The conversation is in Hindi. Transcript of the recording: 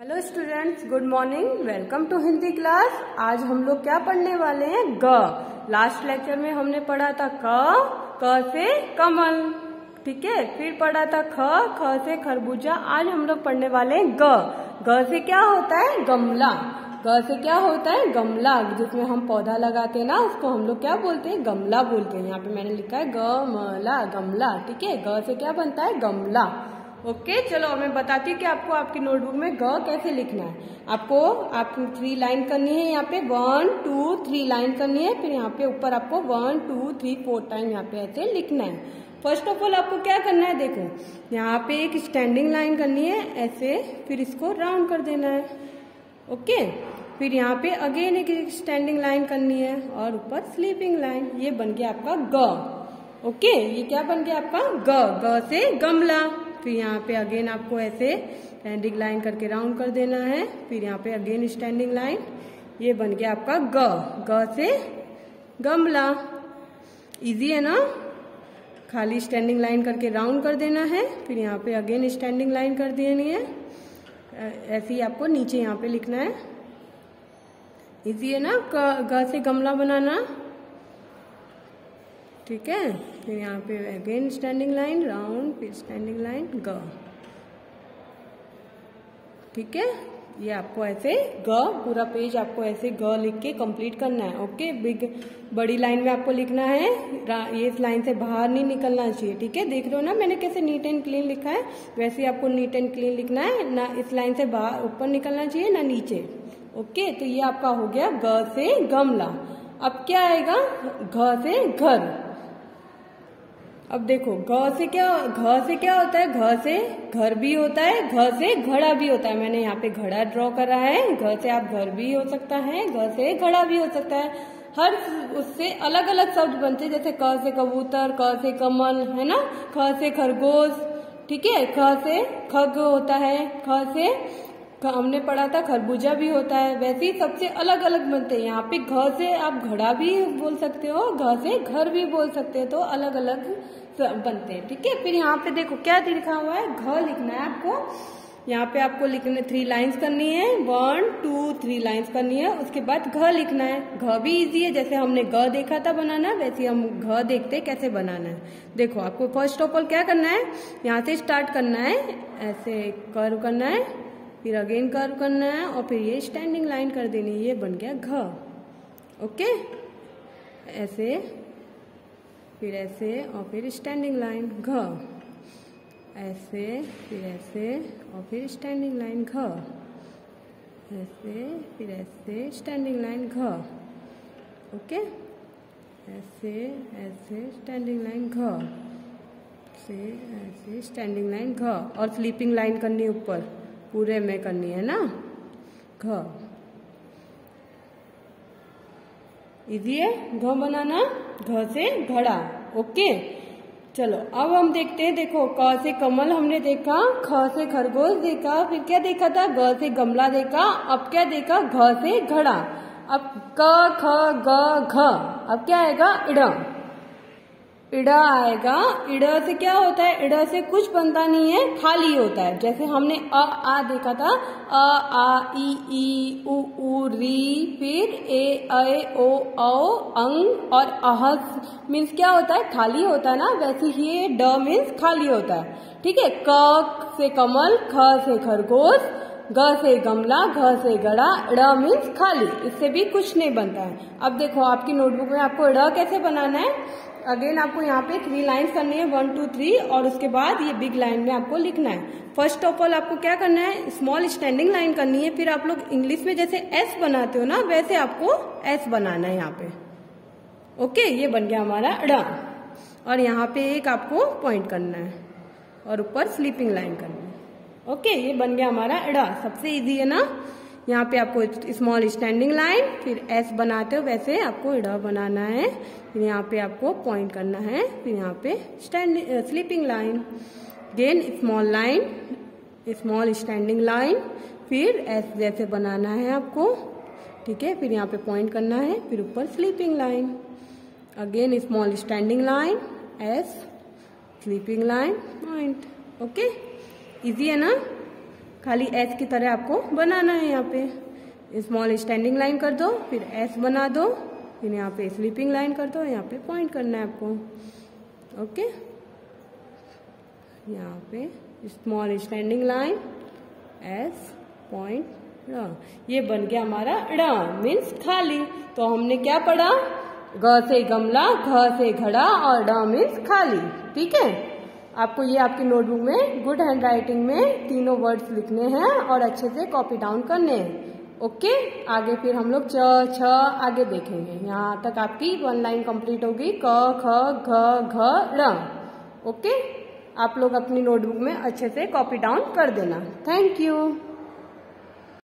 Hello students, good morning. Welcome to Hindi class. आज हम लोग क्या पढ़ने वाले हैं? ग। लास्ट लेक्चर में हमने पढ़ा था क से कमल, ठीक है। फिर पढ़ा था ख से खरबूजा। आज हम लोग पढ़ने वाले हैं ग से क्या होता है? गमला। ग से क्या होता है? गमला। जिसमें हम पौधा लगाते हैं ना, उसको हम लोग क्या बोलते हैं? गमला बोलते हैं। यहाँ पे मैंने लिखा है गमला, गमला, ठीक है। ग से क्या बनता है? गमला। ओके, चलो मैं बताती हूँ कि आपको आपकी नोटबुक में ग कैसे लिखना है। आपको 3 लाइन करनी है। यहाँ पे 1 2 3 लाइन करनी है। फिर यहाँ पे ऊपर आपको 1 2 3 4 टाइम यहाँ पे ऐसे लिखना है। फर्स्ट ऑफ ऑल आपको क्या करना है? देखो, यहाँ पे एक स्टैंडिंग लाइन करनी है ऐसे, फिर इसको राउंड कर देना है। ओके, फिर यहाँ पे अगेन एक स्टैंडिंग लाइन करनी है और ऊपर स्लीपिंग लाइन। ये बन गया आपका ग। ओके, ये क्या बन गया आपका? ग से गमला। फिर यहाँ पे अगेन आपको ऐसे स्टैंडिंग लाइन करके राउंड कर देना है। फिर यहाँ पे अगेन स्टैंडिंग लाइन। ये बन गया आपका ग से गमला। इजी है ना? खाली स्टैंडिंग लाइन करके राउंड कर देना है। फिर यहाँ पे अगेन स्टैंडिंग लाइन कर देनी है। ऐसे ही आपको नीचे यहाँ पे लिखना है। इजी है ना ग से गमला बनाना, ठीक है। फिर यहाँ पे अगेन स्टैंडिंग लाइन, राउंड, फिर स्टैंडिंग लाइन, ग, ठीक है। ये आपको ऐसे ग, पूरा पेज आपको ऐसे ग लिख के कंप्लीट करना है। ओके, बड़ी लाइन में आपको लिखना है। ये इस लाइन से बाहर नहीं निकलना चाहिए, ठीक है। देख रहे हो ना मैंने कैसे नीट एंड क्लीन लिखा है? वैसे ही आपको नीट एंड क्लीन लिखना है। ना इस लाइन से बाहर ऊपर निकलना चाहिए ना नीचे। ओके, तो ये आपका हो गया ग से गमला। अब क्या आएगा? घ से घर। अब देखो, घ से क्या होता है? घ से घर भी होता है, घ से घड़ा भी होता है। मैंने यहाँ पे घड़ा ड्रॉ करा है। घ से आप घर भी हो सकता है, घ से घड़ा भी हो सकता है। हर उससे अलग अलग शब्द बनते हैं। जैसे क से कबूतर, क से कमल, है ना। ख से खरगोश, ठीक है। ख से खग होता है। ख से हमने पढ़ा था खरबूजा भी होता है। वैसे ही सबसे अलग अलग बनते हैं। यहाँ पे घ से आप घड़ा भी बोल सकते हो, घ से घर भी बोल सकते हो। तो अलग अलग बनते हैं, ठीक है। फिर यहाँ पे देखो क्या लिखा हुआ है? घ लिखना है आपको। यहाँ पे आपको लिखने 3 लाइन्स करनी है। 1 2 3 लाइन्स करनी है। उसके बाद घ लिखना है। घ भी इजी है। जैसे हमने ग देखा था बनाना, वैसे हम घ देखते हैं कैसे बनाना है। देखो, आपको फर्स्ट ऑफ ऑल क्या करना है? यहाँ से स्टार्ट करना है, ऐसे कर्व करना है, फिर अगेन कर्व करना है और फिर ये स्टैंडिंग लाइन कर देनी है। ये बन गया घ। ओके, ऐसे, फिर ऐसे और फिर स्टैंडिंग लाइन, घ, ऐसे, फिर ऐसे और फिर स्टैंडिंग लाइन, घ, ऐसे, फिर ऐसे स्टैंडिंग लाइन, घ। ओके, ऐसे ऐसे स्टैंडिंग लाइन, घ, से ऐसे स्टैंडिंग लाइन, घ, और स्लीपिंग लाइन करनी है ऊपर, पूरे में करनी है ना, घ। इजी है घ बनाना, घ से घड़ा। ओके, चलो अब हम देखते हैं। देखो, क से कमल हमने देखा, ख से खरगोश देखा, फिर क्या देखा था? ग से गमला देखा। अब क्या देखा? घ से घड़ा। अब क ख ग घ। अब क्या आएगा? इड़ा। इड़ा आएगा। इड़ा से क्या होता है? इड़ा से कुछ बनता नहीं है, खाली होता है। जैसे हमने आ देखा था, आ ई उ री, फिर ए ओ औ अंग और अहस मीन्स क्या होता है? खाली होता है ना। वैसे ही ड मीन्स खाली होता है, ठीक है। क से कमल, ख से खरगोश, ग से गमला, घ से गड़ा, ड़ मीन्स खाली। इससे भी कुछ नहीं बनता है। अब देखो, आपकी नोटबुक में आपको ड़ कैसे बनाना है? अगेन आपको यहाँ पे 3 लाइन्स करनी है, 1 2 3, और उसके बाद ये बिग लाइन में आपको लिखना है। फर्स्ट ऑफ ऑल आपको क्या करना है? स्मॉल स्टैंडिंग लाइन करनी है। फिर आप लोग इंग्लिश में जैसे एस बनाते हो ना, वैसे आपको एस बनाना है यहाँ पे। ओके, ये बन गया हमारा ड़। और यहाँ पे एक आपको पॉइंट करना है और ऊपर स्लीपिंग लाइन करनी है। ओके, ये बन गया हमारा ड़। सबसे ईजी है ना। यहाँ पे आपको स्मॉल स्टैंडिंग लाइन, फिर एस बनाते हो वैसे आपको ड़ बनाना है। फिर यहाँ पे आपको पॉइंट करना है, फिर यहाँ पे sleeping line, then small line, small standing line, फिर एस जैसे बनाना है आपको, ठीक है। फिर यहाँ पे पॉइंट करना है, फिर ऊपर sleeping line, again small standing line, S, sleeping line, point. Okay, easy है ना। खाली एस की तरह आपको बनाना है। यहाँ पे स्मॉल स्टैंडिंग लाइन कर दो, फिर एस बना दो, फिर यहाँ पे स्लीपिंग लाइन कर दो, यहाँ पे पॉइंट करना है आपको। ओके, यहाँ पे small standing line, S, point, ड़। ये बन गया हमारा ड़ मीन्स खाली। तो हमने क्या पढ़ा? ग से गमला, घ से घड़ा और ड़ मीन्स खाली। ठीक है, आपको ये आपकी नोटबुक में गुड हैंड राइटिंग में तीनों वर्ड्स लिखने हैं और अच्छे से कॉपी डाउन करने हैं। ओके, आगे फिर हम लोग च, छ आगे देखेंगे। यहाँ तक आपकी 1 लाइन कंप्लीट होगी, क, ख, घ, घ, ड़। ओके, आप लोग अपनी नोटबुक में अच्छे से कॉपी डाउन कर देना। Thank you.